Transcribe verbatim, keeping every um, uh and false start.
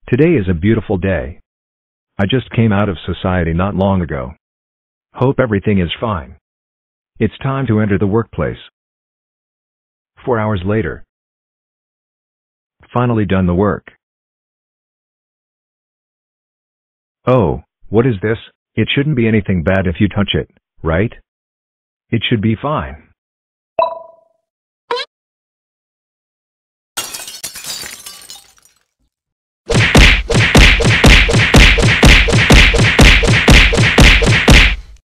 Today is a beautiful day. I just came out of society not long ago. Hope everything is fine. It's time to enter the workplace. Four hours later. Finally done the work. Oh, what is this? It shouldn't be anything bad if you touch it, right? It should be fine.